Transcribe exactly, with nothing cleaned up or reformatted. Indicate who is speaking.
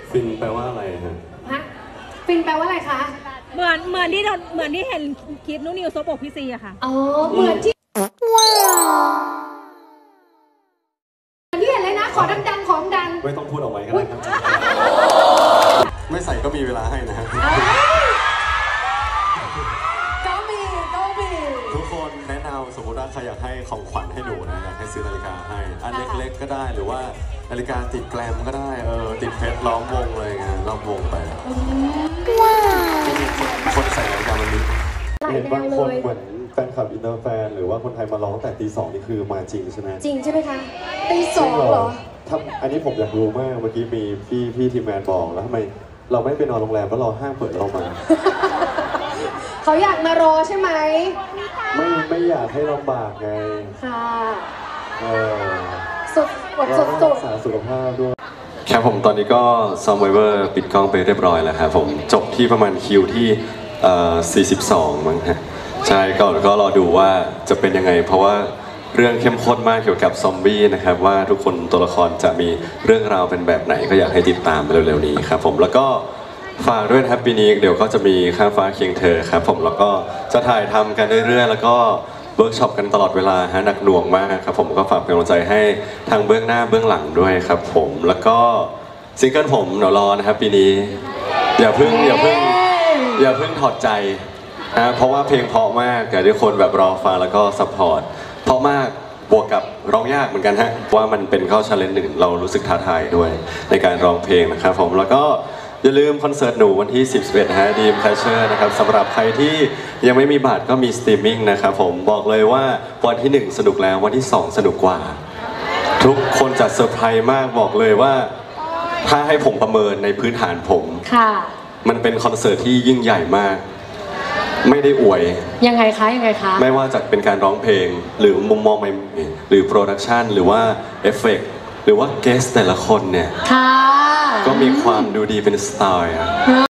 Speaker 1: ฟินแปลว่าอะไรฮะ
Speaker 2: ฮะฟินแปลว่าอะไรคะ
Speaker 3: เหมือนเหมือนที่เหมือนที่เห็นคลิปนุ้นิวซบอกพี่ซีอะค่ะ
Speaker 2: อ๋อเหมือนที่ว้าวที่เห็นเลยนะขอดังๆขอดัง
Speaker 1: ไม่ต้องพูดออกไปก็ได้ครับไม่ใส่ก็มีเวลาให้นะฮะ
Speaker 2: ก็มีก็มี
Speaker 1: ทุกคนแนะนำสมมติว่าใครอยากให้ของขวัญให้หนูนะอยากให้ซื้อนาฬิกาให้อันเล็กๆก็ได้หรือว่านาฬิกาติดแกลมก็ได้เออติดเพชรล้อมวงเลยไงล้อมวงไปว้าวคนใส่นาฬิกาวันนี้เห็นบางคนเหมือนแฟนคลับอินเตอร์แฟนหรือว่าคนไทยมาร้องแต่ตีสองนี่คือมาจริงใช่ไหม
Speaker 2: จริงใช่ไหมคะตีสองเหรอ
Speaker 1: ทำอันนี้ผมอยากรู้มากเมื่อกี้มีพี่พี่ทีมงานบอกแล้วทำไมเราไม่ไปนอนโรงแรมแล้วเราห้ามเปิดเรามา
Speaker 2: เขาอยากมารอใช่ไหม
Speaker 1: ไม่ไม่อยากให้ลำบากไง
Speaker 2: ค่ะ
Speaker 1: เออ
Speaker 2: สุดกดสุดสุด
Speaker 1: รักษาสุขภาพด้วยครับผมตอนนี้ก็ซอมไวเวอร์ปิดกล้องไปเรียบร้อยแล้วครับผมจบที่ประมาณคิวที่เอ่อสี่สิบสองมั้งฮะใช่ก็ก็รอดูว่าจะเป็นยังไงเพราะว่าเรื่องเข้มข้นมากเกี่ยวกับซอมบี้นะครับว่าทุกคนตัวละครจะมีเรื่องราวเป็นแบบไหนก็อยากให้ติดตามเร็วๆนี้ครับผมแล้วก็ฝากด้วยนะครับปีนี้เดี๋ยวก็จะมีข้ามฟ้าเคียงเธอครับผมแล้วก็จะถ่ายทำกันเรื่อยๆแล้วก็เวิร์กช็อปกันตลอดเวลาฮะหนักหน่วงมากครับผมก็ฝากเป็นกำลังใจให้ทางเบื้องหน้าเบื้องหลังด้วยครับผมแล้วก็ซิงเกิลผมเดี๋ยวรอนะครับปีนี้อย่าเพิ่งอย่าเพิ่งอย่าเพิ่งถอดใจนะเพราะว่าเพลงเพราะมากอยากให้ทุกคนแบบรอฟังแล้วก็ซัพพอร์ตเพราะมากบวกกับร้องยากเหมือนกันฮะว่ามันเป็นข้อชาเลนจ์หนึ่งเรารู้สึกท้าทายด้วยในการร้องเพลงนะครับผมแล้วก็อย่าลืมคอนเสิร์ตหนูวันที่สิบ สิบเอ็ดฮะดีมแคชเชอร์นะครับสำหรับใครที่ยังไม่มีบัตรก็มีสตรีมมิ่งนะครับผมบอกเลยว่าวันที่หนึ่งสนุกแล้ววันที่สองสนุกกว่าทุกคนจะเซอร์ไพรส์มากบอกเลยว่าถ้าให้ผมประเมินในพื้นฐานผม
Speaker 2: ค่ะ
Speaker 1: มันเป็นคอนเสิร์ตที่ยิ่งใหญ่มากไม่ได้อวย
Speaker 2: ยังไงคะยังไงคะ
Speaker 1: ไม่ว่าจะเป็นการร้องเพลงหรือมุมมองใหม่หรือโปรดักชันหรือว่าเอฟเฟกต์หรือว่าเกสแต่ละคนเนี่ยก็มีความดูดีเป็นสไตล์